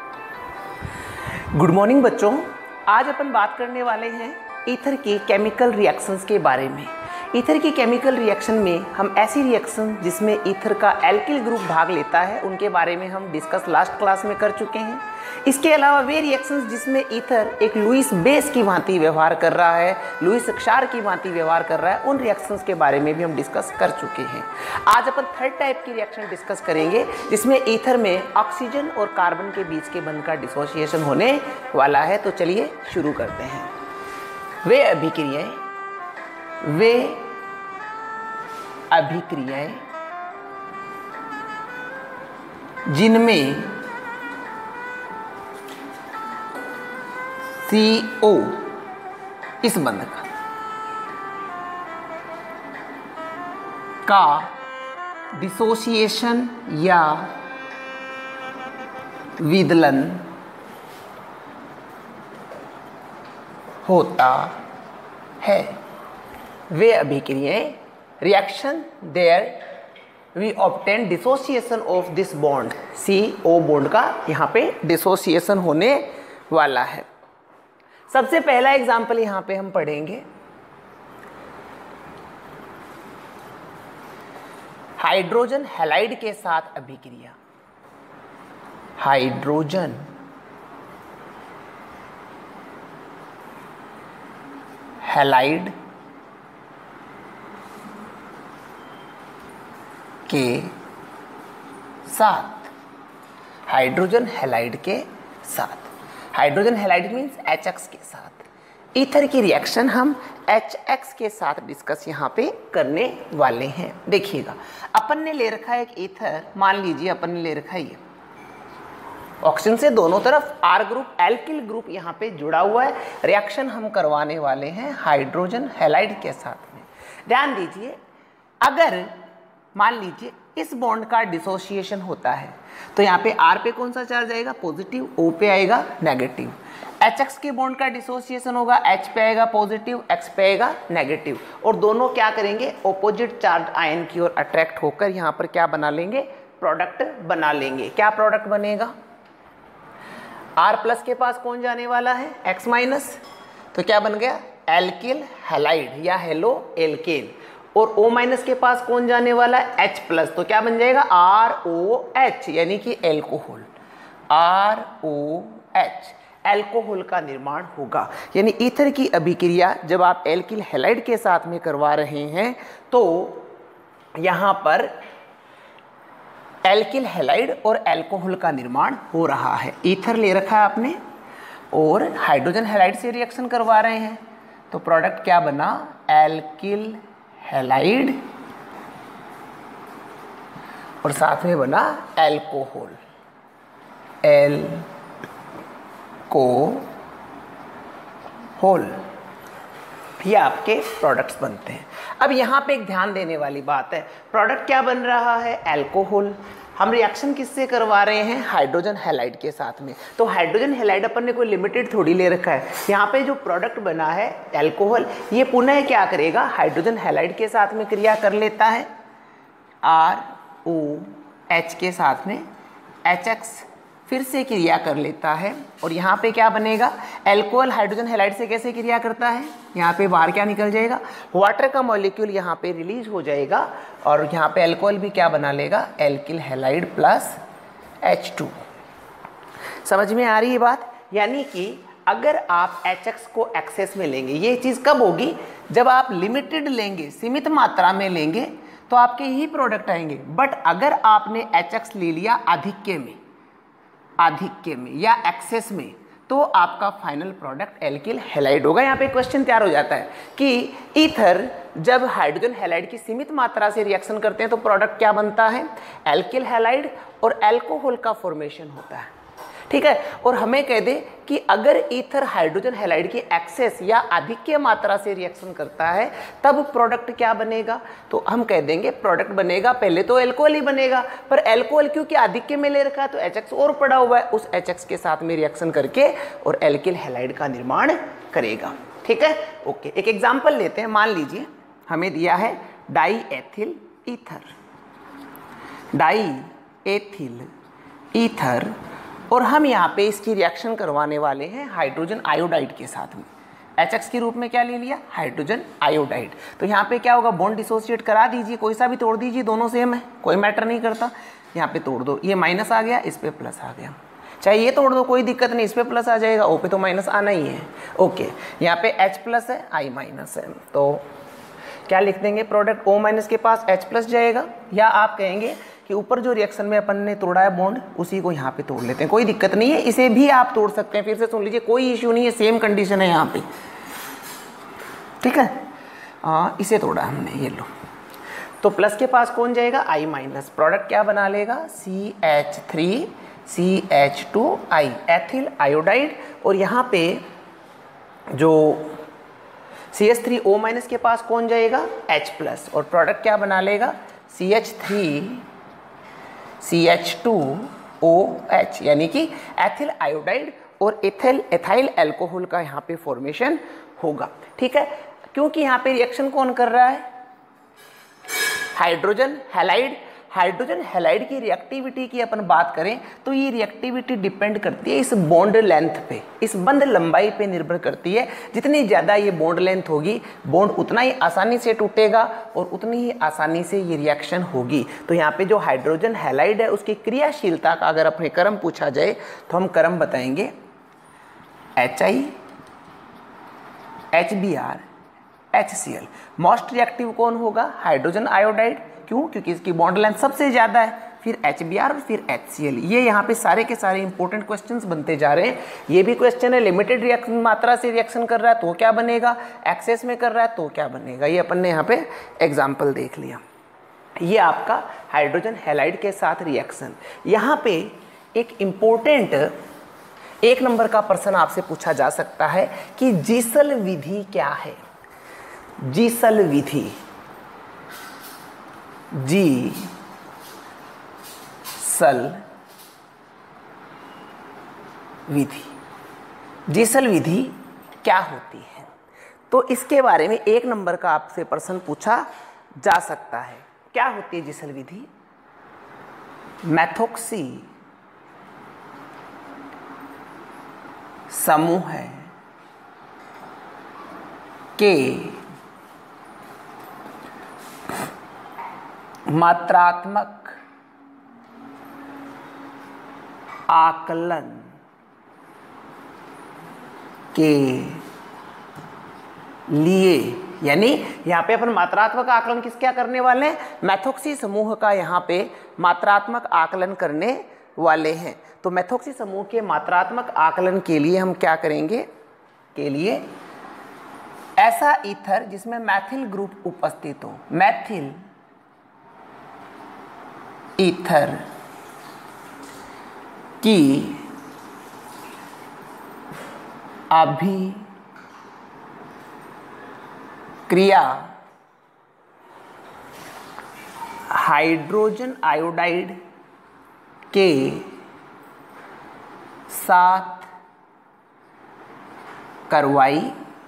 Good morning बच्चों। आज अपन बात करने वाले हैं ईथर के केमिकल रिएक्शंस के बारे में। ईथर की केमिकल रिएक्शन में हम ऐसी रिएक्शन जिसमें ईथर का एल्किल ग्रुप भाग लेता है उनके बारे में हम डिस्कस लास्ट क्लास में कर चुके हैं। इसके अलावा वे रिएक्शंस जिसमें ईथर एक लुईस बेस की भांति व्यवहार कर रहा है, लुईस क्षार की भांति व्यवहार कर रहा है, उन रिएक्शंस के बारे में भी हम डिस्कस कर चुके हैं। आज अपन थर्ड टाइप की रिएक्शन डिस्कस करेंगे जिसमें ईथर में ऑक्सीजन और कार्बन के बीच के बंध का डिसोसिएशन होने वाला है। तो चलिए शुरू करते हैं। वे अभिक्रियाएं जिनमें CO इस बंध का डिसोसिएशन या विदलन होता है। वे अभिक्रियाएं reaction there we obtain dissociation of this bond, CO bond का यहाँ पे डिसोसिएशन होने वाला है। सबसे पहला एग्जाम्पल यहाँ पे हम पढ़ेंगे हाइड्रोजन हैलाइड के साथ अभिक्रिया। हाइड्रोजन हैलाइड के साथ, हाइड्रोजन हैलाइड के साथ, हाइड्रोजन हैलाइड मीन्स HX के साथ। ईथर की रिएक्शन हम HX के साथ डिस्कस यहाँ पे करने वाले हैं। देखिएगा, अपन ने ले रखा है एक ईथर, मान लीजिए अपन ने ले रखा है ये ऑक्सीजन से दोनों तरफ R ग्रुप, एल्किल ग्रुप यहाँ पे जुड़ा हुआ है। रिएक्शन हम करवाने वाले हैं हाइड्रोजन हैलाइड के साथ में। ध्यान दीजिए, अगर मान लीजिए इस बॉन्ड का डिसोसिएशन होता है तो यहाँ पे R पे कौन सा चार्ज आएगा? पॉजिटिव, O पे आएगा नेगेटिव। HX के बॉन्ड का डिसोसिएशन होगा, H पे आएगा पॉजिटिव, X पे आएगा नेगेटिव, और दोनों क्या करेंगे? ऑपोजिट चार्ज आयन की ओर अट्रैक्ट होकर यहाँ पर क्या बना लेंगे? प्रोडक्ट बना लेंगे। क्या प्रोडक्ट बनेगा? R प्लस के पास कौन जाने वाला है? X माइनस, तो क्या बन गया? एल्किल हैलाइड या हेलो एल्केन। और O माइनस के पास कौन जाने वाला है? H प्लस, तो क्या बन जाएगा? ROH यानी कि एल्कोहल। ROH एल्कोहल का निर्माण होगा। यानी ईथर की अभिक्रिया जब आप एल्किल हैलाइड के साथ में करवा रहे हैं तो यहाँ पर एल्किल हैलाइड और एल्कोहल का निर्माण हो रहा है। ईथर ले रखा है आपने और हाइड्रोजन हैलाइड से रिएक्शन करवा रहे हैं तो प्रोडक्ट क्या बना? एल्किल हैलाइड और साथ में बना एल्कोहल, एल्कोहल। ये आपके प्रोडक्ट्स बनते हैं। अब यहाँ पे एक ध्यान देने वाली बात है, प्रोडक्ट क्या बन रहा है? एल्कोहल। हम रिएक्शन किससे करवा रहे हैं? हाइड्रोजन हैलाइड के साथ में। तो हाइड्रोजन हैलाइड अपन ने कोई लिमिटेड थोड़ी ले रखा है। यहाँ पे जो प्रोडक्ट बना है एल्कोहल, ये पुनः क्या करेगा? हाइड्रोजन हैलाइड के साथ में क्रिया कर लेता है, ROH के साथ में HX फिर से क्रिया कर लेता है और यहाँ पे क्या बनेगा? एल्कोहल हाइड्रोजन हैलाइड से कैसे क्रिया करता है? यहाँ पे बाहर क्या निकल जाएगा? वाटर का मॉलिक्यूल यहाँ पे रिलीज हो जाएगा और यहाँ पे एल्कोहल भी क्या बना लेगा? Alkyl halide plus H2। समझ में आ रही है बात? यानी कि अगर आप HX को एक्सेस में लेंगे, ये चीज़ कब होगी? जब आप लिमिटेड लेंगे, सीमित मात्रा में लेंगे तो आपके ही प्रोडक्ट आएंगे। बट अगर आपने HX ले लिया आधिक्य में या एक्सेस में तो आपका फाइनल प्रोडक्ट एल्किल हैलाइड होगा। यहाँ पे क्वेश्चन तैयार हो जाता है कि ईथर जब हाइड्रोजन हैलाइड की सीमित मात्रा से रिएक्शन करते हैं तो प्रोडक्ट क्या बनता है? एल्किल हैलाइड और एल्कोहल का फॉर्मेशन होता है। ठीक है, और हमें कह दे कि अगर ईथर हाइड्रोजन हैलाइड की एक्सेस या आधिक्य मात्रा से रिएक्शन करता है तब प्रोडक्ट क्या बनेगा? तो हम कह देंगे प्रोडक्ट बनेगा, पहले तो एल्कोहल ही बनेगा, पर एल्कोहल क्योंकि आधिक्य में ले रखा है तो HX और पड़ा हुआ है, उस HX के साथ में रिएक्शन करके और एल्किल हैलाइड का निर्माण करेगा। ठीक है, ओके। एक एग्जाम्पल लेते हैं। मान लीजिए हमें दिया है diethyl ether, diethyl ether और हम यहाँ पे इसकी रिएक्शन करवाने वाले हैं हाइड्रोजन आयोडाइड के साथ में। HX के रूप में क्या ले लिया, हाइड्रोजन आयोडाइड। तो यहाँ पे क्या होगा, बॉन्ड डिसोसिएट करा दीजिए, कोई सा भी तोड़ दीजिए, दोनों सेम है, कोई मैटर नहीं करता। यहाँ पे तोड़ दो, ये माइनस आ गया, इस पे प्लस आ गया, चाहे ये तोड़ दो कोई दिक्कत नहीं, इस पे प्लस आ जाएगा, O पे तो माइनस आना ही है। ओके, यहाँ पे H प्लस है, I माइनस है, तो क्या लिख देंगे, प्रोडक्ट O माइनस के पास H प्लस जाएगा, या आप कहेंगे कि ऊपर जो रिएक्शन में अपन ने तोड़ा है बॉन्ड उसी को यहाँ पे तोड़ लेते हैं, कोई दिक्कत नहीं है, इसे भी आप तोड़ सकते हैं। फिर से सुन लीजिए, कोई इश्यू नहीं है, सेम कंडीशन है यहाँ पे, ठीक है। इसे तोड़ा हमने, ये लो, तो प्लस के पास कौन जाएगा, I माइनस, प्रोडक्ट क्या बना लेगा, CH3CH2I, एथिल आयोडाइड। और यहाँ पे जो CH3O माइनस के पास कौन जाएगा, H प्लस, और प्रोडक्ट क्या बना लेगा, CH3CH2OH, यानी कि एथिल आयोडाइड और एथाइल अल्कोहल का यहाँ पे फॉर्मेशन होगा, ठीक है। क्योंकि यहाँ पे रिएक्शन कौन कर रहा है, हाइड्रोजन हैलाइड। हाइड्रोजन हैलाइड की रिएक्टिविटी की अपन बात करें तो ये रिएक्टिविटी डिपेंड करती है इस बॉन्ड लेंथ पे, इस बंध लंबाई पे निर्भर करती है। जितनी ज़्यादा ये बॉन्ड लेंथ होगी, बॉन्ड उतना ही आसानी से टूटेगा और उतनी ही आसानी से ये रिएक्शन होगी। तो यहाँ पे जो हाइड्रोजन हैलाइड है उसकी क्रियाशीलता का अगर अपने क्रम पूछा जाए तो हम क्रम बताएंगे HI, HBr, HCl। Most reactive कौन होगा, हाइड्रोजन आयोडाइड, क्यों, क्योंकि इसकी बॉन्ड लेंथ सबसे ज़्यादा है, फिर HBr और फिर HCl। ये यहाँ पे सारे के सारे इंपॉर्टेंट क्वेश्चंस बनते जा रहे हैं। ये भी क्वेश्चन है, लिमिटेड रिएक्शन मात्रा से रिएक्शन कर रहा है तो क्या बनेगा, एक्सेस में कर रहा है तो क्या बनेगा, ये अपन ने यहाँ पे एग्जाम्पल देख लिया। ये आपका हाइड्रोजन हैलाइड के साथ रिएक्शन। यहाँ पे एक इम्पोर्टेंट 1 नंबर का प्रश्न आपसे पूछा जा सकता है कि जीसल विधि क्या है। जीसल विधि, जीसल विधि, जीसल विधि क्या होती है, तो इसके बारे में 1 नंबर का आपसे प्रश्न पूछा जा सकता है। क्या होती है जीसल विधि, मैथोक्सी समूह के मात्रात्मक आकलन के लिए, यानी यहाँ पे अपन मात्रात्मक आकलन किस क्या करने वाले हैं, मैथोक्सी समूह का यहाँ पे मात्रात्मक आकलन करने वाले हैं। तो मैथोक्सी समूह के मात्रात्मक आकलन के लिए हम क्या करेंगे, के लिए ऐसा ईथर जिसमें मैथिल ग्रुप उपस्थित हो, मैथिल ईथर की अभिक्रिया हाइड्रोजन आयोडाइड के साथ करवाई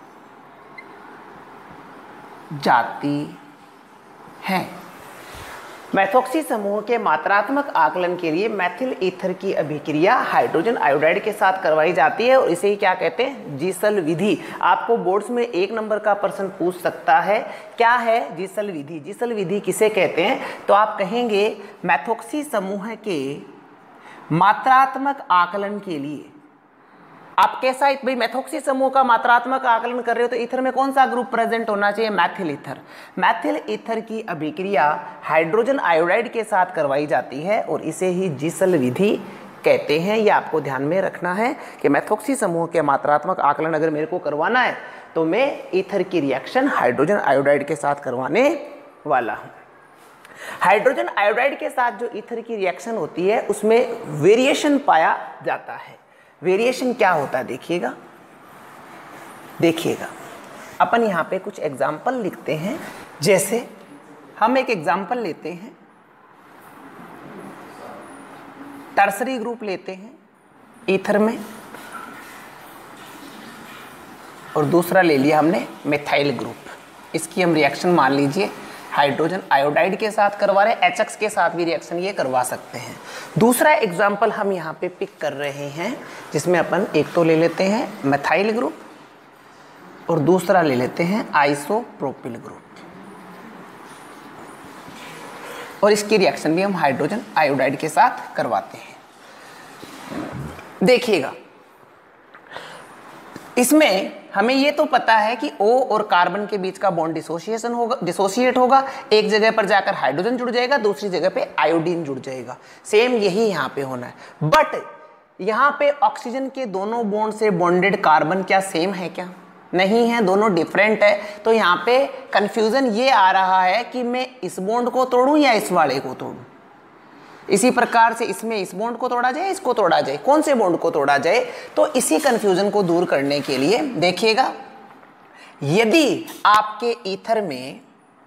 जाती है। मैथोक्सी समूह के मात्रात्मक आकलन के लिए मैथिल ईथर की अभिक्रिया हाइड्रोजन आयोडाइड के साथ करवाई जाती है और इसे ही क्या कहते हैं, जीसल विधि। आपको बोर्ड्स में 1 नंबर का प्रश्न पूछ सकता है, क्या है जीसल विधि, जीसल विधि किसे कहते हैं, तो आप कहेंगे मैथोक्सी समूह के मात्रात्मक आकलन के लिए। आप कैसा, भाई मैथोक्सी समूह का मात्रात्मक आकलन कर रहे हो तो ईथर में कौन सा ग्रुप प्रेजेंट होना चाहिए, मैथिल ईथर। मैथिल ईथर की अभिक्रिया हाइड्रोजन आयोडाइड के साथ करवाई जाती है और इसे ही जीसल विधि कहते हैं। ये आपको ध्यान में रखना है कि मैथोक्सी समूह के मात्रात्मक आकलन अगर मेरे को करवाना है तो मैं ईथर की रिएक्शन हाइड्रोजन आयोडाइड के साथ करवाने वाला हूँ। हाइड्रोजन आयोडाइड के साथ जो ईथर की रिएक्शन होती है उसमें वेरिएशन पाया जाता है। वेरिएशन क्या होता है देखिएगा, अपन यहाँ पे कुछ एग्जाम्पल लिखते हैं। जैसे हम एक एग्जाम्पल लेते हैं, टर्सरी ग्रुप लेते हैं ईथर में और दूसरा ले लिया हमने मिथाइल ग्रुप। इसकी हम रिएक्शन मान लीजिए हाइड्रोजन आयोडाइड के साथ करवा रहे हैं, HX के साथ भी रिएक्शन ये करवा सकते हैं। दूसरा एग्जाम्पल हम यहाँ पे पिक कर रहे हैं, जिसमें अपन एक तो ले लेते हैं मेथाइल ग्रुप और दूसरा ले लेते हैं आइसोप्रोपिल ग्रुप, और इसकी रिएक्शन भी हम हाइड्रोजन आयोडाइड के साथ करवाते हैं। देखिएगा, इसमें हमें ये तो पता है कि O और कार्बन के बीच का बॉन्ड डिसोसिएट होगा, एक जगह पर जाकर हाइड्रोजन जुड़ जाएगा, दूसरी जगह पे आयोडीन जुड़ जाएगा। सेम यही यहाँ पे होना है, बट यहाँ पे ऑक्सीजन के दोनों बॉन्ड से बॉन्डेड कार्बन क्या सेम है? क्या नहीं है, दोनों डिफरेंट है। तो यहाँ पे कंफ्यूजन ये आ रहा है कि मैं इस बॉन्ड को तोड़ूं या इस वाले को तोड़ूं। इसी प्रकार से इसमें इस बॉन्ड को तोड़ा जाए, इसको तोड़ा जाए, कौन से बॉन्ड को तोड़ा जाए? तो इसी कंफ्यूजन को दूर करने के लिए देखिएगा, यदि आपके ईथर में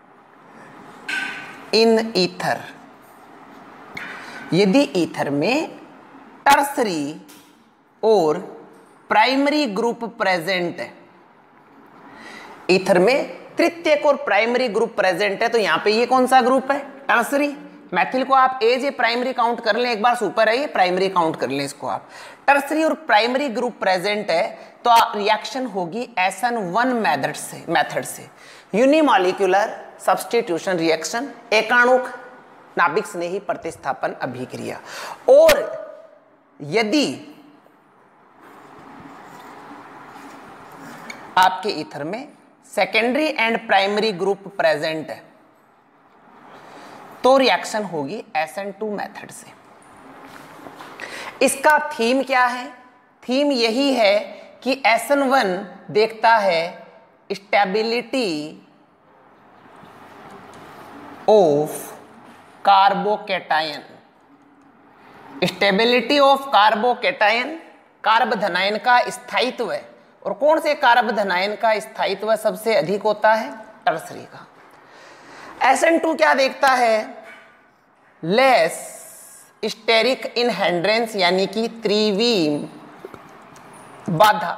यदि ईथर में टर्सरी और प्राइमरी ग्रुप प्रेजेंट है, ईथर में तृतीयक और प्राइमरी ग्रुप प्रेजेंट है, तो यहां पे ये कौन सा ग्रुप है? टर्सरी। मैथिल को आप एज ए प्राइमरी काउंट कर लें, एक बार सुपर है, ये प्राइमरी काउंट कर लें इसको आप। टर्सरी और प्राइमरी ग्रुप प्रेजेंट है तो रिएक्शन होगी SN1 मेथड से यूनिमॉलिक्यूलर सब्स्टिट्यूशन रिएक्शन, एकाणुक नाभिक स्नेही प्रतिस्थापन अभिक्रिया। और यदि आपके ईथर में secondary and primary group present है तो रिएक्शन होगी SN2 मेथड से। इसका थीम क्या है? थीम यही है कि SN1 देखता है stability of carbocation, stability of carbocation, कार्बधनायन का स्थायित्व है। और कौन से कार्बधनायन का स्थायित्व सबसे अधिक होता है? टर्सरी का। SN2 क्या देखता है? लेस स्टेरिक इनहेंड्रेंस, यानी कि त्रिविम बाधा।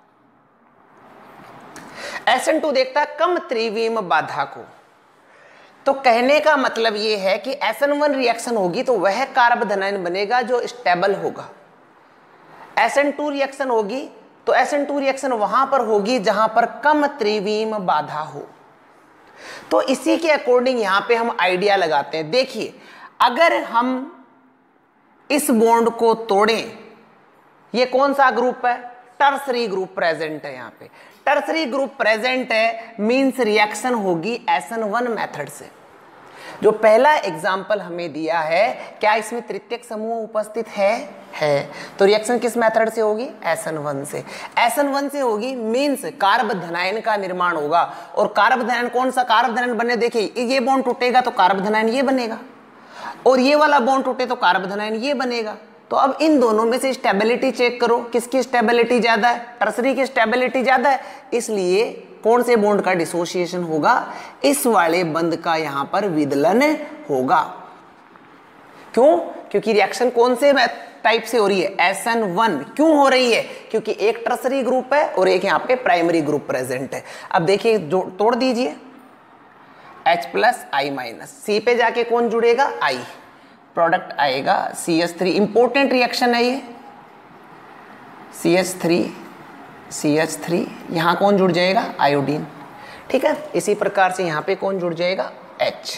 SN2 देखता है कम त्रिविम बाधा को। तो कहने का मतलब यह है कि SN1 रिएक्शन होगी तो वह कार्बधनायन बनेगा जो स्टेबल होगा। SN2 रिएक्शन होगी तो SN2 रिएक्शन वहां पर होगी जहां पर कम त्रिविम बाधा हो। तो इसी के अकॉर्डिंग यहां पे हम आइडिया लगाते हैं। देखिए, अगर हम इस बॉन्ड को तोड़ें, ये कौन सा ग्रुप है? टर्सरी ग्रुप प्रेजेंट है। यहां पे टर्सरी ग्रुप प्रेजेंट है, मींस रिएक्शन होगी SN1 मेथड से। जो पहला एग्जाम्पल हमें दिया है, क्या इसमें तृतीयक समूह उपस्थित है? तो रिएक्शन किस मेथड से होगी? SN1 से। SN1 से होगी, मींस कार्बधनायन का निर्माण होगा। और कार्बधनायन कौन सा कार्बधनायन बने? देखिए, ये बॉन्ड टूटेगा तो कार्बधनायन ये बनेगा, और ये वाला बॉन्ड टूटे तो कार्बधनायन ये बनेगा। तो अब इन दोनों में से स्टेबिलिटी चेक करो, किसकी स्टेबिलिटी ज्यादा है? टर्सरी की स्टेबिलिटी ज्यादा है, इसलिए कौन से बॉन्ड का डिसोसिएशन होगा? इस वाले बंध का यहां पर विदलन होगा। क्यों? क्योंकि रिएक्शन कौन से टाइप से हो रही है? SN1। क्यों हो रही है? क्योंकि एक टर्सरी ग्रुप है और एक यहां पे प्राइमरी ग्रुप प्रेजेंट है। अब देखिए, तोड़ दीजिए, H+I-, C पे जाके कौन जुड़ेगा? I, प्रोडक्ट आएगा CH3। इंपॉर्टेंट रिएक्शन है ये, CH3 यहां कौन जुड़ जाएगा? आयोडीन। ठीक है, इसी प्रकार से यहां पे कौन जुड़ जाएगा? H,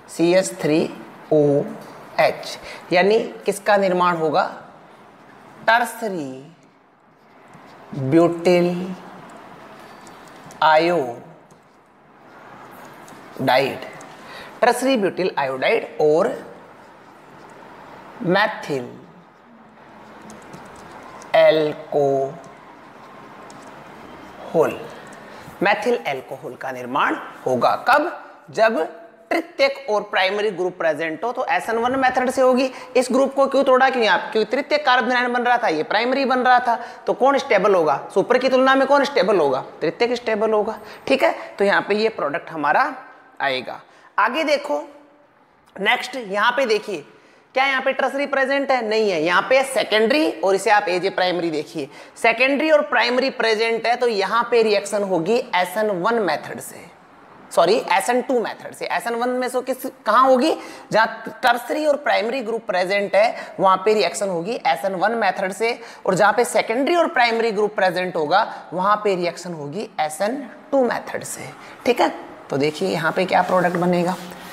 CH3OH, यानी किसका निर्माण होगा? Tertiary butyl iodide, tertiary butyl iodide और मैथिल एल्कोहल का निर्माण होगा। कब? जब तृतीयक और प्राइमरी ग्रुप प्रेजेंट हो। तो SN1 मेथड से होगी। इस ग्रुप को क्यों तोड़ा? क्योंकि तृतीयक कार्बोनाइन बन रहा था, ये प्राइमरी बन रहा था। तो कौन स्टेबल होगा? सुपर की तुलना में कौन स्टेबल होगा? तृतीयक स्टेबल होगा। ठीक है, तो यहाँ पे ये प्रोडक्ट हमारा आएगा। आगे देखो, नेक्स्ट यहाँ पे देखिए, क्या यहाँ पे टर्सरी प्रेजेंट है? नहीं है, यहाँ पे सेकेंडरी, और इसे आप एज ए प्राइमरी देखिए, सेकेंडरी और प्राइमरी प्रेजेंट है। तो यहाँ पे रिएक्शन होगी SN1 मेथड से। सॉरी SN2 मेथड से। SN1 में से किस कहाँ होगी, जहाँ टर्सरी और प्राइमरी ग्रुप प्रेजेंट है वहाँ पे रिएक्शन होगी SN1 मेथड से, और जहाँ पे सेकेंडरी और प्राइमरी ग्रुप प्रेजेंट होगा वहाँ पे रिएक्शन होगी SN2 मेथड से। ठीक है, तो देखिए यहाँ पे क्या प्रोडक्ट बनेगा।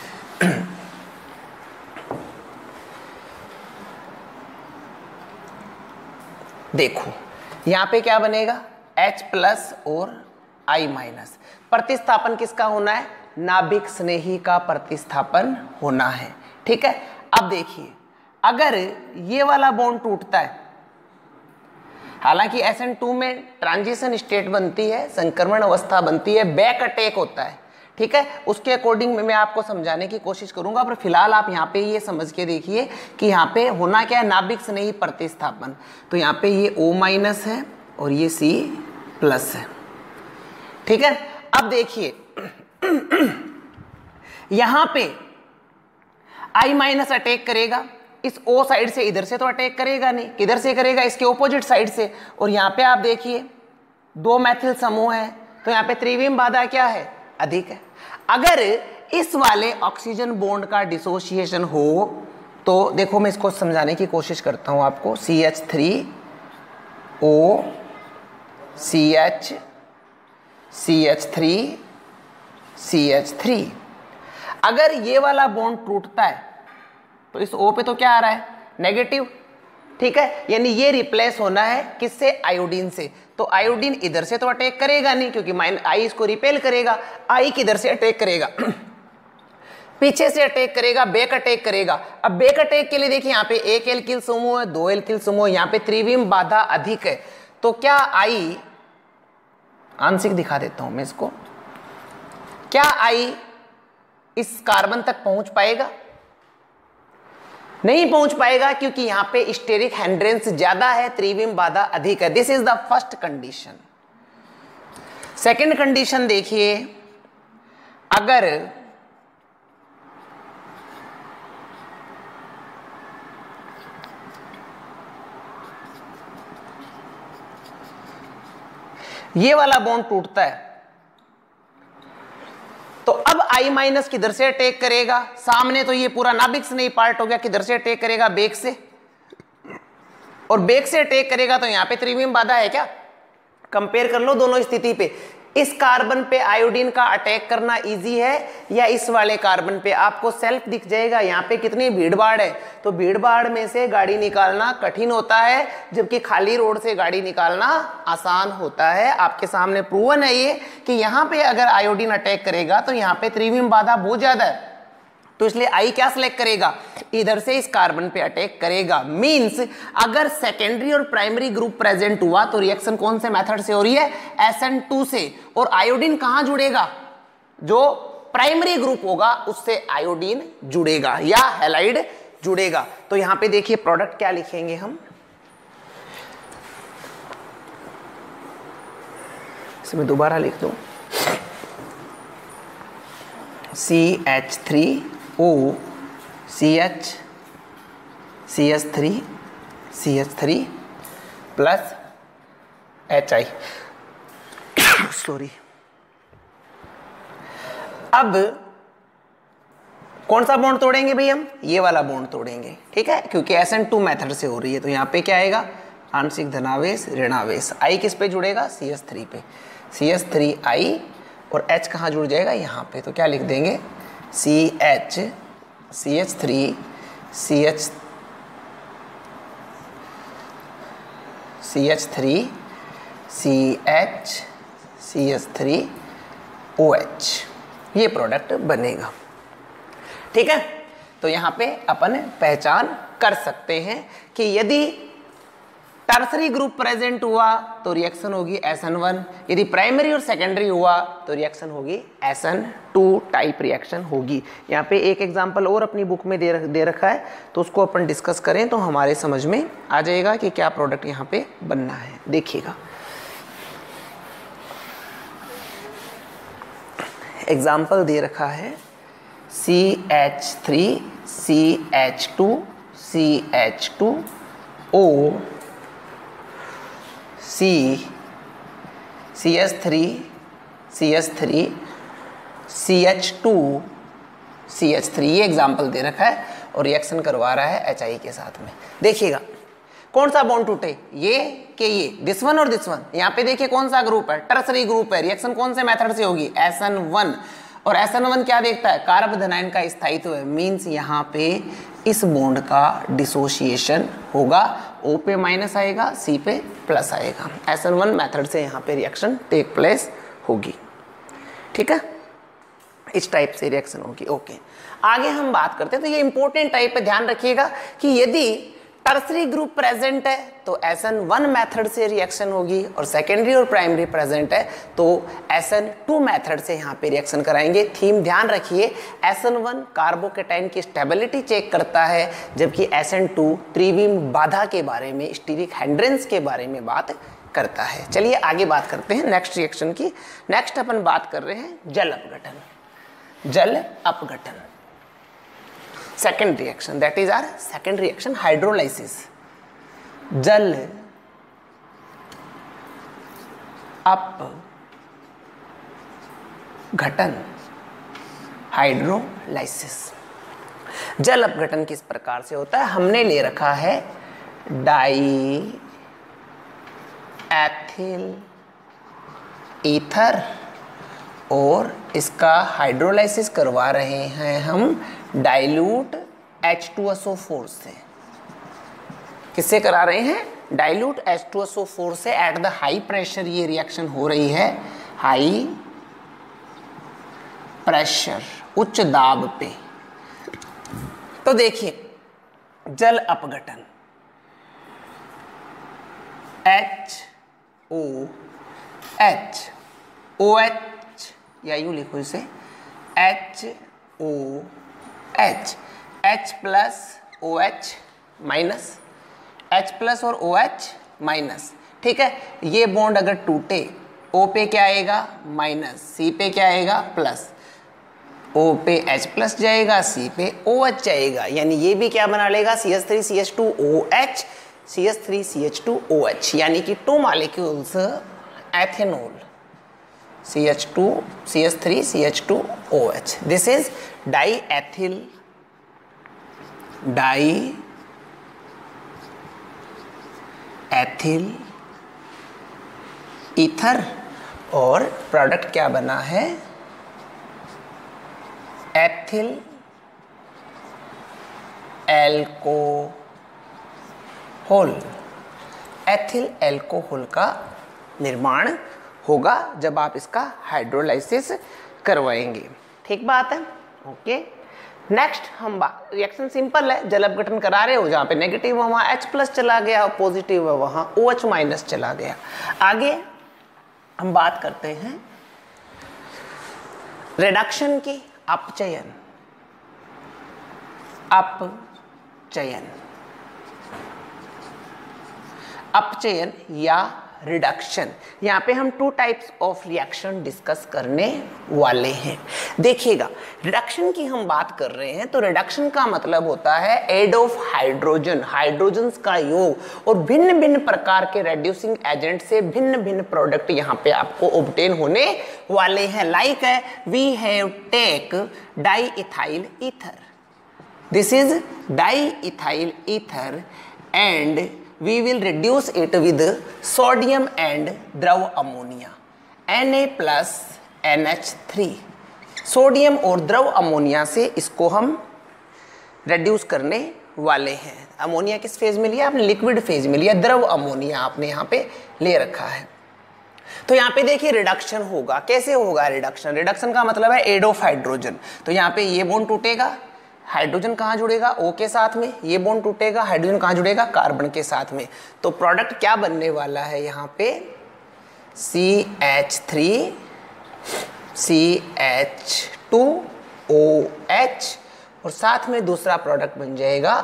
देखो यहाँ पे क्या बनेगा, H प्लस और I माइनस। प्रतिस्थापन किसका होना है, नाभिक स्नेही का प्रतिस्थापन होना है। ठीक है, अब देखिए अगर ये वाला बॉन्ड टूटता है, हालांकि SN2 में ट्रांजिशन स्टेट बनती है, संक्रमण अवस्था बनती है, बैक अटैक होता है। ठीक है, उसके अकॉर्डिंग मैं आपको समझाने की कोशिश करूंगा, पर फिलहाल आप यहाँ पे ये समझ के देखिए कि यहाँ पे होना क्या है, नाभिक स्नेही प्रतिस्थापन। तो यहाँ पे ये O माइनस है और ये C प्लस है। ठीक है, अब देखिए यहां पे I माइनस अटैक करेगा, इस O साइड से इधर से तो अटैक करेगा नहीं, किधर से करेगा, इसके ऑपोजिट साइड से। और यहां पे आप देखिए 2 मैथिल समूह है, तो यहां पे त्रिविम बाधा क्या है, अधिक है। अगर इस वाले ऑक्सीजन बॉन्ड का डिसोसिएशन हो तो देखो मैं इसको समझाने की कोशिश करता हूं आपको। CH3O CH CH3 CH3, अगर ये वाला बॉन्ड टूटता है तो इस O पे तो क्या आ रहा है, नेगेटिव। ठीक है, यानी ये रिप्लेस होना है किससे, आयोडीन से। तो आयोडीन इधर से तो अटैक करेगा नहीं, क्योंकि I इसको रिपेल करेगा। I किधर से अटैक करेगा, पीछे से अटैक करेगा, बैक अटैक करेगा। अब बैक अटैक के लिए देखिए यहाँ पे 1 एल्किल समूह है, 2 एल्किल समूह, यहाँ पे त्रिविम बाधा अधिक है। तो क्या I आंशिक दिखा देता हूं मैं इसको, क्या I इस कार्बन तक पहुंच पाएगा, नहीं पहुंच पाएगा, क्योंकि यहां पे स्टेरिक हिंड्रेंस ज्यादा है, त्रिविम बाधा अधिक है। This is the first condition. Second condition देखिए, अगर ये वाला बॉन्ड टूटता है तो अब I माइनस किधर से अटैक करेगा, सामने तो ये पूरा नाभिक स्नेही पार्ट हो गया, किधर से अटैक करेगा, बैक से। और बैक से अटैक करेगा तो यहां पे त्रिविम बाधा है क्या, कंपेयर कर लो दोनों स्थिति पे। इस कार्बन पे आयोडीन का अटैक करना इजी है या इस वाले कार्बन पे, आपको सेल्फ दिख जाएगा यहाँ पे कितनी भीड़ भाड़ है। तो भीड़ भाड़ में से गाड़ी निकालना कठिन होता है, जबकि खाली रोड से गाड़ी निकालना आसान होता है। आपके सामने प्रूवन है ये कि यहाँ पे अगर आयोडीन अटैक करेगा तो यहाँ पे त्रिविम बाधा बहुत ज्यादा है, तो इसलिए I क्या सिलेक्ट करेगा, इधर से इस कार्बन पे अटैक करेगा। मींस अगर सेकेंडरी और प्राइमरी ग्रुप प्रेजेंट हुआ तो रिएक्शन कौन से मेथड से हो रही है, SN2 से। और आयोडीन कहां जुड़ेगा, जो प्राइमरी ग्रुप होगा उससे आयोडीन जुड़ेगा या हैलाइड जुड़ेगा। तो यहां पे देखिए प्रोडक्ट क्या लिखेंगे हम, इसमें दोबारा लिख दो, CH3O CH CH3 plus HI sorry. अब कौन सा बॉन्ड तोड़ेंगे भाई, हम ये वाला बॉन्ड तोड़ेंगे। ठीक है, क्योंकि SN2 मेथड से हो रही है, तो यहाँ पे क्या आएगा, आंशिक धनावेश ऋणावेश। I किस पे जुड़ेगा, CH3 पे, CH3I, और H कहाँ जुड़ जाएगा, यहाँ पे। तो क्या लिख देंगे, CH CH3 CH3 CH CH3OH, ये प्रोडक्ट बनेगा। ठीक है, तो यहाँ पे अपन पहचान कर सकते हैं कि यदि टर्सरी ग्रुप प्रेजेंट हुआ तो रिएक्शन होगी SN1, यदि प्राइमरी और सेकेंडरी हुआ तो रिएक्शन होगी SN2 टाइप रिएक्शन होगी। यहाँ पे एक एग्जांपल और अपनी बुक में दे रखा है, तो उसको अपन डिस्कस करें तो हमारे समझ में आ जाएगा कि क्या प्रोडक्ट यहाँ पे बनना है। देखिएगा, एग्जाम्पल दे रखा है CH3 CH2 CH2O CH3 CH2 CH3, ये एग्जाम्पल दे रखा है और रिएक्शन करवा रहा है HI के साथ में। देखिएगा कौन सा बॉन्ड टूटे, ये कि ये, दिस वन और दिस वन। यहाँ पे देखिए कौन सा ग्रुप है, टर्सरी ग्रुप है। रिएक्शन कौन से मेथड से होगी, SN1। और SN1 क्या देखता है, कार्बोधनाइन का स्थायित्व है, मीन्स यहाँ पे इस बॉन्ड का डिसोसिएशन होगा। O पे माइनस आएगा, C पे प्लस आएगा। SN1 मेथड से यहाँ पे रिएक्शन टेक प्लेस होगी। ठीक है, इस टाइप से रिएक्शन होगी। ओके, आगे हम बात करते हैं। तो ये इंपॉर्टेंट टाइप पे ध्यान रखिएगा कि यदि टर्सरी ग्रुप प्रेजेंट है तो SN1 मेथड से रिएक्शन होगी, और सेकेंडरी और प्राइमरी प्रेजेंट है तो SN2 मेथड से यहाँ पे रिएक्शन कराएंगे। थीम ध्यान रखिए, SN1 कार्बोकेटाइन की स्टेबिलिटी चेक करता है, जबकि SN2 त्रिविम बाधा के बारे में, स्टीरिक हिंड्रेंस के बारे में बात करता है। चलिए आगे बात करते हैं नेक्स्ट रिएक्शन की। नेक्स्ट अपन बात कर रहे हैं जल अपघटन। जल अपघटन second reaction, that is our second reaction, hydrolysis. जल अपघटन, हाइड्रोलाइसिस। जल अपघटन किस प्रकार से होता है, हमने ले रखा है डाई एथिल ईथर और इसका हाइड्रोलाइसिस करवा रहे हैं हम डाइल्यूट H2SO4 से। किससे करा रहे हैं, डाइल्यूट H2SO4 से। एट द हाई प्रेशर ये रिएक्शन हो रही है, हाई प्रेशर, उच्च दाब पे। तो देखिए जल अपघटन, OH या यूं लिखो इसे HOH, H plus OH minus, H plus और OH माइनस। ठीक है, ये बॉन्ड अगर टूटे O पे क्या आएगा माइनस, C पे क्या आएगा प्लस, O पे H प्लस जाएगा, C पे OH जाएगा, यानी ये भी क्या बना लेगा CH3CH2OH, CH3CH2OH, यानी कि 2 molecules ethanol CH3CH2OH। This is diethyl ether, और प्रोडक्ट क्या बना है एथिल एल्कोहल। एथिल एल्कोहल का निर्माण होगा जब आप इसका हाइड्रोलाइसिस करवाएंगे। ठीक बात है, ओके। नेक्स्ट हम रिएक्शन सिंपल है, जल अपघटन करा रहे हो, जहाँ पे नेगेटिव है वहाँ H प्लस चला गया और पॉजिटिव है वहाँ OH माइनस चला गया। आगे हम बात करते हैं रिडक्शन की, अपचयन। अपचयन या रिडक्शन, यहाँ पे हम 2 टाइप्स ऑफ रिएक्शन डिस्कस करने वाले हैं। देखिएगा रिडक्शन की हम बात कर रहे हैं तो रिडक्शन का मतलब होता है एड ऑफ हाइड्रोजन, हाइड्रोजन्स का योग, और भिन्न भिन्न प्रकार के रेड्यूसिंग एजेंट से भिन्न भिन्न प्रोडक्ट यहाँ पे आपको ऑब्टेन होने वाले हैं। लाइक है we have take diethyl ether, this is diethyl ether and we will reduce it with sodium and द्रव ammonia Na plus NH3। Sodium और द्रव अमोनिया से इसको हम रेड्यूस करने वाले हैं। अमोनिया किस फेज में लिया आपने, लिक्विड फेज में लिया, द्रव अमोनिया आपने यहाँ पे ले रखा है। तो यहाँ पे देखिए रिडक्शन होगा, कैसे होगा रिडक्शन, रिडक्शन का मतलब है एड ऑफ हाइड्रोजन। तो यहाँ पे ये बॉन्ड टूटेगा, हाइड्रोजन कहाँ जुड़ेगा O के साथ में, ये बॉन्ड टूटेगा, हाइड्रोजन कहाँ जुड़ेगा कार्बन के साथ में। तो प्रोडक्ट क्या बनने वाला है यहाँ पे CH3CH2OH, और साथ में दूसरा प्रोडक्ट बन जाएगा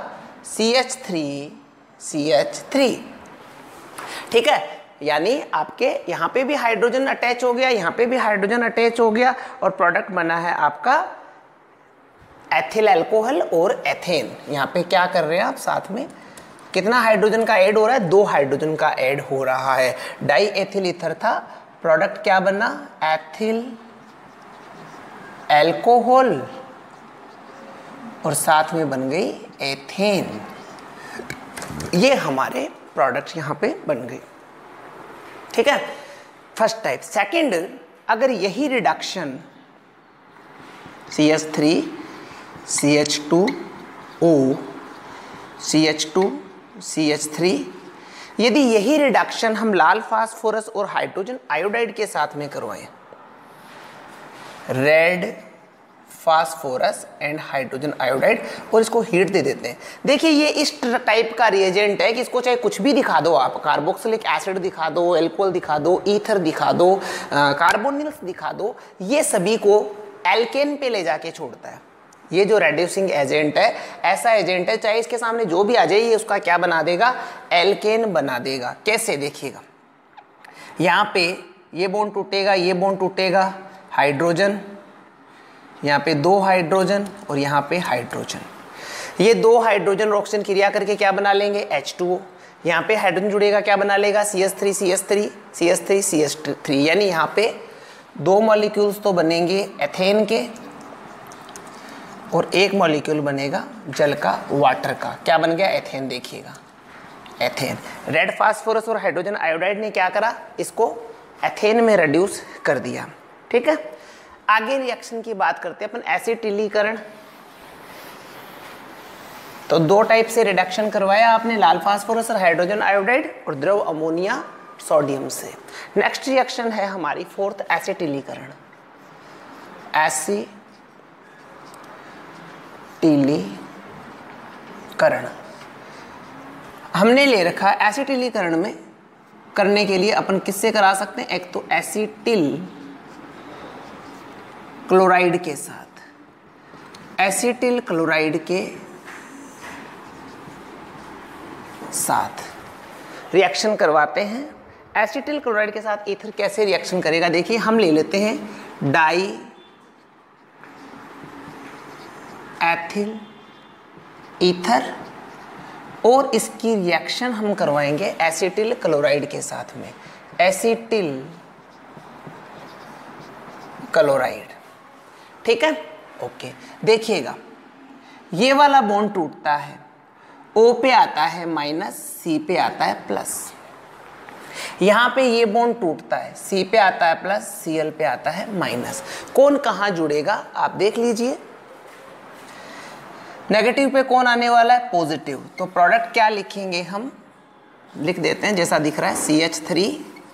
CH3CH3। ठीक है, यानी आपके यहाँ पे भी हाइड्रोजन अटैच हो गया, यहाँ पे भी हाइड्रोजन अटैच हो गया, और प्रोडक्ट बना है आपका एथिल अल्कोहल और एथेन। यहाँ पे क्या कर रहे हैं आप, साथ में कितना हाइड्रोजन का ऐड हो रहा है, 2 हाइड्रोजन का ऐड हो रहा है। डाई एथिल ईथर था, प्रोडक्ट क्या बना एथिल एल्कोहल और साथ में बन गई एथेन। ये हमारे प्रोडक्ट्स यहाँ पे बन गए। ठीक है, फर्स्ट टाइप। सेकंड, अगर यही reduction CH3 CH2O CH2 CH3, यदि यही रिडक्शन हम लाल फास्फोरस और हाइड्रोजन आयोडाइड के साथ में करवाएं, red phosphorus and hydrogen iodide, और इसको हीट दे देते हैं। देखिए ये इस टाइप का रिएजेंट है कि इसको चाहे कुछ भी दिखा दो आप, कार्बोक्सिलिक एसिड दिखा दो, एल्कोहल दिखा दो, ईथर दिखा दो, कार्बोनिल्स दिखा दो, ये सभी को एल्केन पे ले जाके छोड़ता है। ये जो रेड्यूसिंग एजेंट है ऐसा एजेंट है, चाहे इसके सामने जो भी आ जाए ये उसका क्या बना देगा, एल्केन बना देगा। कैसे, देखिएगा यहाँ पे ये बॉन्ड टूटेगा, ये बॉन्ड टूटेगा, हाइड्रोजन, यहाँ पे 2 हाइड्रोजन और यहाँ पे हाइड्रोजन, ये 2 हाइड्रोजन ऑक्सीजन क्रिया करके क्या बना लेंगे, H2O। यहाँ पे हाइड्रोजन जुड़ेगा, क्या बना लेगा, CH3 CH3 CH3 CH3, यानी यहाँ पे 2 मॉलिक्यूल्स तो बनेंगे एथेन के और 1 मॉलिक्यूल बनेगा जल का, वाटर का। क्या बन गया, एथेन। देखिएगा एथेन। रेड फास्फोरस और हाइड्रोजन आयोडाइड ने क्या करा, इसको एथेन में रिड्यूस कर दिया। ठीक है, आगे रिएक्शन की बात करते हैं अपन, एसिटिलीकरण। तो 2 टाइप से रिडक्शन करवाया आपने, लाल फास्फोरस और हाइड्रोजन आयोडाइड और द्रव अमोनिया सोडियम से। नेक्स्ट रिएक्शन है हमारी 4th, एसिटिलीकरण। एसिटिलीकरण हमने ले रखा है। एसिटिलीकरण में करने के लिए अपन किससे करा सकते हैं, एक तो एसिटिल क्लोराइड के साथ, एसिटिल क्लोराइड के साथ रिएक्शन करवाते हैं। एसिटिल क्लोराइड के साथ ईथर कैसे रिएक्शन करेगा, देखिए हम ले लेते हैं डाई एथिल ईथर और इसकी रिएक्शन हम करवाएंगे एसिटिल क्लोराइड के साथ में, एसिटिल क्लोराइड। ठीक है, ओके। देखिएगा ये वाला बॉन्ड टूटता है, O पे आता है माइनस, C पे आता है प्लस। यहाँ पे ये बॉन्ड टूटता है, C पे आता है प्लस, Cl पे आता है माइनस। कौन कहाँ जुड़ेगा आप देख लीजिए। नेगेटिव पे कौन आने वाला है, पॉजिटिव। तो प्रोडक्ट क्या लिखेंगे, हम लिख देते हैं जैसा दिख रहा है, CH3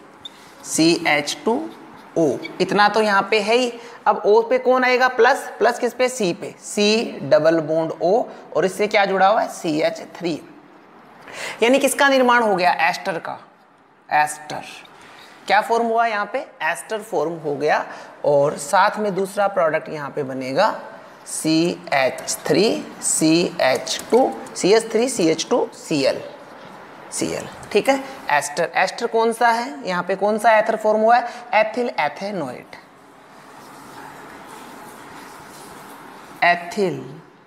CH2O। इतना तो यहाँ पे है ही। अब O पे कौन आएगा, प्लस, प्लस किस पे, C पे, C डबल बॉन्ड O और इससे क्या जुड़ा हुआ है, CH3। यानी किसका निर्माण हो गया, एस्टर का, एस्टर। क्या फॉर्म हुआ यहाँ पे, एस्टर फॉर्म हो गया। और साथ में दूसरा प्रोडक्ट यहाँ पे बनेगा CH3 CH2 CH3 CH2 Cl Cl। ठीक है, एस्टर। एस्टर कौन सा है, यहाँ पे कौन सा एथर फॉर्म हुआ है, एथिल एथेनोएट, एथिल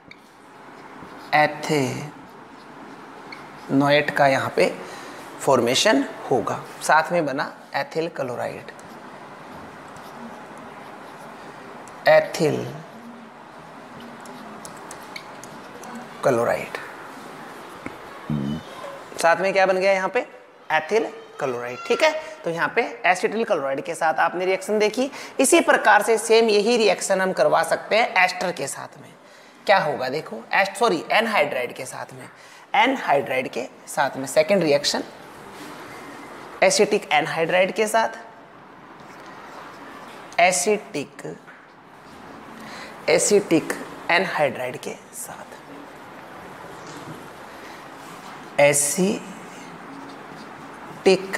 एथेनोएट का यहाँ पे फॉर्मेशन होगा। साथ में बना एथिल क्लोराइड, एथिल क्लोराइड। साथ में क्या बन गया यहाँ पे, एथिल क्लोराइड। ठीक है, तो यहाँ पे एसिटिल क्लोराइड के साथ आपने रिएक्शन देखी। इसी प्रकार से सेम यही रिएक्शन हम करवा सकते हैं एस्टर के साथ में। क्या होगा देखो, एनहाइड्राइड के साथ में, एनहाइड्राइड के साथ में सेकेंड रिएक्शन एसिटिक एनहाइड्राइड के साथ, एसिटिक एनहाइड्राइड के साथ, एसिटिक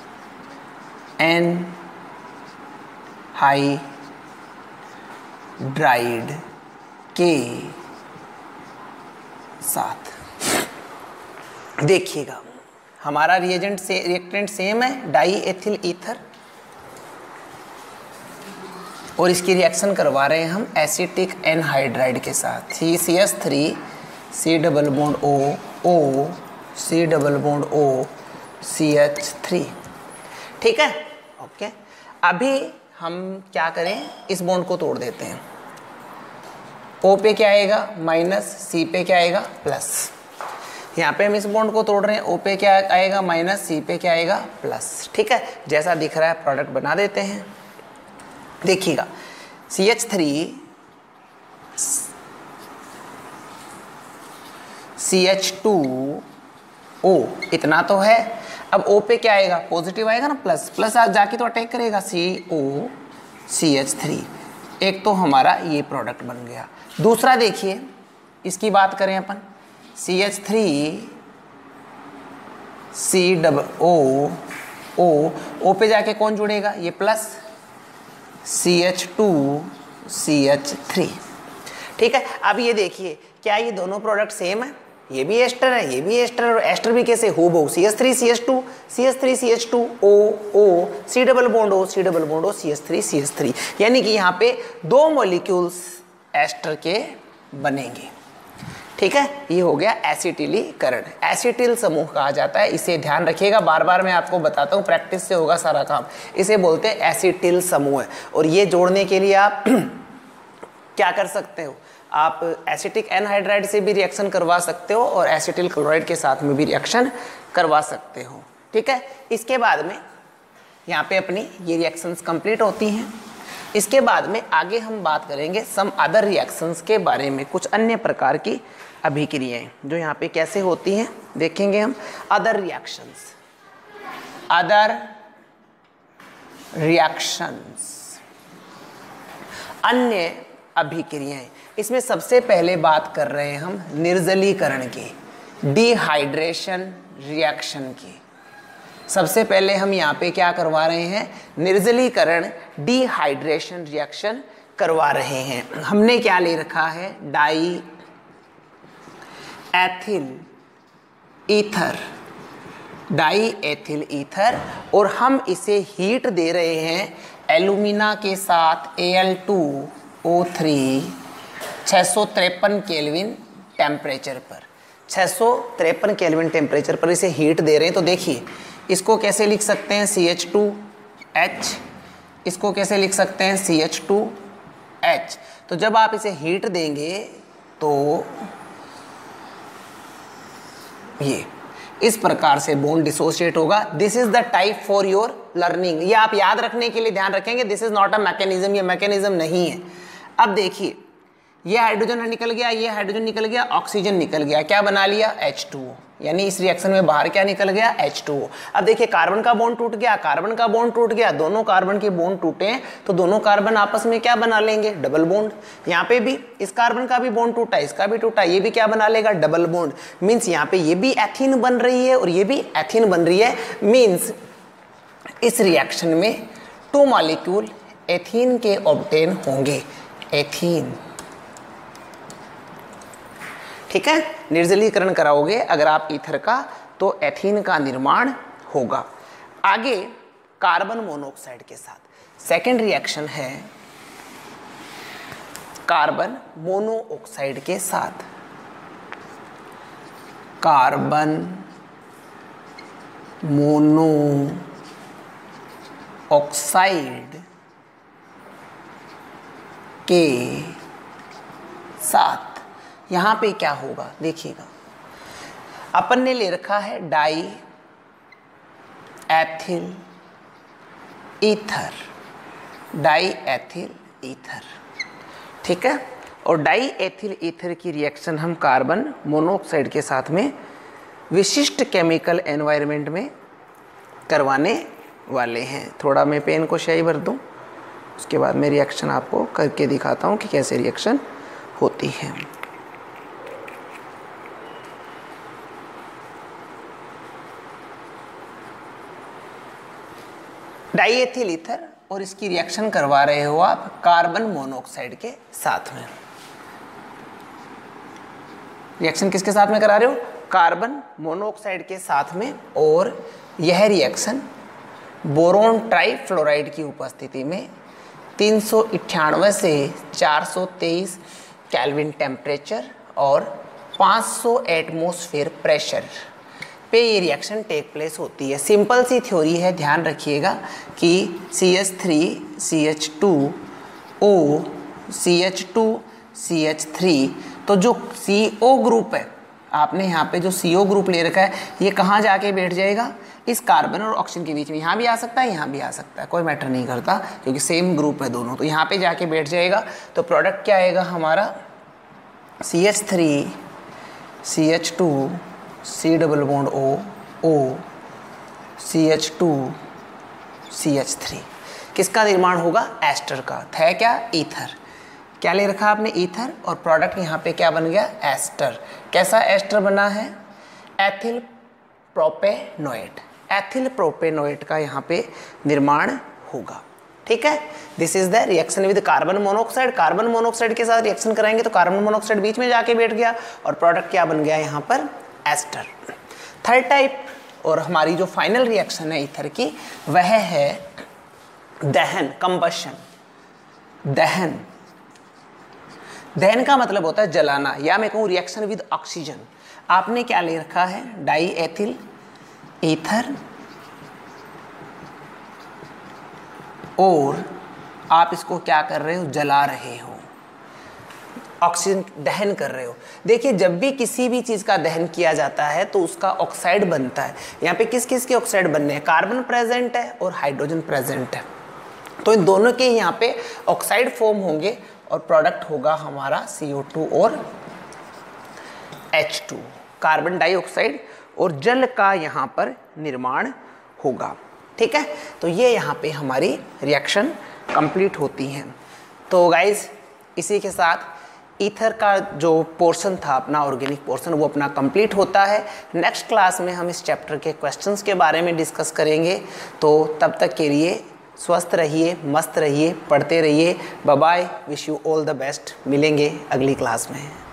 एनहाइड्राइड के साथ। देखिएगा हमारा रिएजेंट से रिएक्टेंट सेम है, डाई एथिल ईथर, और इसकी रिएक्शन करवा रहे हैं हम एसिटिक एनहाइड्राइड के साथ, CH3 C double bond O C double bond O CH3। ठीक है, ओके। अभी हम क्या करें, इस बॉन्ड को तोड़ देते हैं, O पे क्या आएगा माइनस, C पे क्या आएगा प्लस। यहाँ पे हम इस बॉन्ड को तोड़ रहे हैं, O पे क्या आएगा माइनस, C पे क्या आएगा प्लस। ठीक है, जैसा दिख रहा है प्रोडक्ट बना देते हैं। देखिएगा CH3 CH2O इतना तो है। अब O पे क्या आएगा, पॉजिटिव आएगा ना, प्लस प्लस आज जाके तो अटैक करेगा, CO CH3। एक तो हमारा ये प्रोडक्ट बन गया। दूसरा देखिए, इसकी बात करें अपन, CH3 COO O पे जाके कौन जुड़ेगा, ये प्लस, CH2 CH3। ठीक है, अब ये देखिए क्या ये दोनों प्रोडक्ट सेम है, ये भी एस्टर है, ये भी एस्टर है, और एस्टर भी कैसे, हूबहू CH3 CH2 CH3 CH2 O C double bond O C double bond O CH3 CH3, यानी कि यहाँ पे दो मॉलिक्यूल्स एस्टर के बनेंगे। ठीक है, ये हो गया एसिटिलीकरण, एसिटिल समूह कहा जाता है, इसे ध्यान रखिएगा, बार बार मैं आपको बताता हूँ, प्रैक्टिस से होगा सारा काम। इसे बोलते हैं एसिटिल समूह। और ये जोड़ने के लिए आप क्या कर सकते हो, आप एसिटिक एनहाइड्राइड से भी रिएक्शन करवा सकते हो और एसिटिल क्लोराइड के साथ में भी रिएक्शन करवा सकते हो। ठीक है, इसके बाद में यहाँ पे अपनी ये रिएक्शंस कंप्लीट होती हैं। इसके बाद में आगे हम बात करेंगे सम अदर रिएक्शंस के बारे में, कुछ अन्य प्रकार की अभिक्रियाएं जो यहाँ पे कैसे होती हैं देखेंगे हम। अदर रिएक्शंस, अदर रिएक्शंस, अन्य अभिक्रियाएं। इसमें सबसे पहले बात कर रहे हैं हम निर्जलीकरण की, डिहाइड्रेशन रिएक्शन की। सबसे पहले हम यहाँ पे क्या करवा रहे हैं, निर्जलीकरण डिहाइड्रेशन रिएक्शन करवा रहे हैं। हमने क्या ले रखा है, diethyl ether, diethyl ether, और हम इसे हीट दे रहे हैं एल्यूमिना के साथ Al2O3 653 केल्विन टेम्परेचर पर, 653 केल्विन टेम्परेचर पर इसे हीट दे रहे हैं। तो देखिए इसको कैसे लिख सकते हैं, CH2H, इसको कैसे लिख सकते हैं, CH2H। तो जब आप इसे हीट देंगे तो ये इस प्रकार से बॉन्ड डिसोशिएट होगा। This is the type for your learning, ये आप याद रखने के लिए ध्यान रखेंगे। This is not a mechanism, ये मैकेनिज्म नहीं है। अब देखिए ये हाइड्रोजन निकल गया, ये हाइड्रोजन निकल गया, ऑक्सीजन निकल गया, क्या बना लिया, H2O, यानी इस रिएक्शन में बाहर क्या निकल गया, H2O। अब देखिए कार्बन का बॉन्ड टूट गया, कार्बन का बॉन्ड टूट गया, दोनों कार्बन के बॉन्ड टूटे हैं तो दोनों कार्बन आपस में क्या बना लेंगे, डबल बॉन्ड। यहाँ पे भी इस कार्बन का भी बॉन्ड टूटा, इसका भी टूटा, ये भी क्या बना लेगा, डबल बॉन्ड। मीन्स यहाँ पे ये भी एथीन बन रही है और ये भी एथीन बन रही है। मीन्स इस रिएक्शन में 2 मॉलिक्यूल एथीन के ऑब्टेन होंगे, एथीन। ठीक है, निर्जलीकरण कराओगे अगर आप ईथर का तो एथीन का निर्माण होगा। आगे कार्बन मोनोऑक्साइड के साथ सेकेंड रिएक्शन है कार्बन मोनोऑक्साइड के साथ, कार्बन मोनोऑक्साइड के साथ। यहां पे क्या होगा देखिएगा, अपन ने ले रखा है diethyl ether, diethyl ether. ठीक है, और डाई एथिल ईथर की रिएक्शन हम कार्बन मोनोऑक्साइड के साथ में विशिष्ट केमिकल एनवायरनमेंट में करवाने वाले हैं। थोड़ा मैं पेन को स्याही भर दूं, उसके बाद मैं रिएक्शन आपको करके दिखाता हूं कि कैसे रिएक्शन होती है। डाईएथिल ईथर और इसकी रिएक्शन करवा रहे हो आप कार्बन मोनोऑक्साइड के साथ में। रिएक्शन किसके साथ में करा रहे हो, कार्बन मोनोऑक्साइड के साथ में। और यह रिएक्शन बोरोन ट्राइफ्लोराइड की उपस्थिति में 398 से 423 केल्विन टेम्परेचर और 500 एटमॉस्फेयर प्रेशर पे ये रिएक्शन टेक प्लेस होती है। सिंपल सी थ्योरी है, ध्यान रखिएगा कि CH3 CH2O CH2 CH3। तो जो CO ग्रुप है, आपने यहाँ पे जो CO ग्रुप ले रखा है, ये कहाँ जाके बैठ जाएगा? इस कार्बन और ऑक्सीजन के बीच में। यहाँ भी आ सकता है, यहाँ भी आ सकता है, कोई मैटर नहीं करता क्योंकि सेम ग्रुप है दोनों। तो यहाँ पे जाके बैठ जाएगा। तो प्रोडक्ट क्या आएगा हमारा? CH3 CH2 C double bond O CH2 CH3। किसका निर्माण होगा? एस्टर का। है क्या? ईथर। क्या ले रखा आपने? ईथर। और प्रोडक्ट यहाँ पे क्या बन गया? एस्टर। कैसा एस्टर बना है? Ethyl propanoate. एथिल प्रोपेनोएट का यहाँ पे निर्माण होगा। ठीक है, this is the reaction with carbon monoxide. Carbon monoxide के साथ रिएक्शन कराएंगे तो कार्बन मोनोऑक्साइड बीच में जाके बैठ गया और प्रोडक्ट क्या बन गया यहाँ पर? एस्टर। थर्ड टाइप और हमारी जो फाइनल रिएक्शन है ईथर की, वह है दहन, कंबशन। दहन, दहन का मतलब होता है जलाना, या मैं कहूँ रिएक्शन विद ऑक्सीजन। आपने क्या ले रखा है? डाई एथिल ईथर, और आप इसको क्या कर रहे हो? जला रहे हो, ऑक्सीजन दहन कर रहे हो। देखिए, जब भी किसी भी चीज़ का दहन किया जाता है तो उसका ऑक्साइड बनता है। यहाँ पे किस किस के ऑक्साइड बनने हैं? कार्बन प्रेजेंट है और हाइड्रोजन प्रेजेंट है। तो इन दोनों के यहाँ पे ऑक्साइड फॉर्म होंगे और प्रोडक्ट होगा हमारा CO2 और H2, कार्बन डाइऑक्साइड, और जल का यहाँ पर निर्माण होगा। ठीक है, तो ये यहाँ पे हमारी रिएक्शन कंप्लीट होती हैं। तो गाइज, इसी के साथ ईथर का जो पोर्शन था अपना, ऑर्गेनिक पोर्शन, वो अपना कंप्लीट होता है। नेक्स्ट क्लास में हम इस चैप्टर के क्वेश्चंस के बारे में डिस्कस करेंगे। तो तब तक के लिए स्वस्थ रहिए, मस्त रहिए, पढ़ते रहिए। Bye bye, wish you all the best. मिलेंगे अगली क्लास में।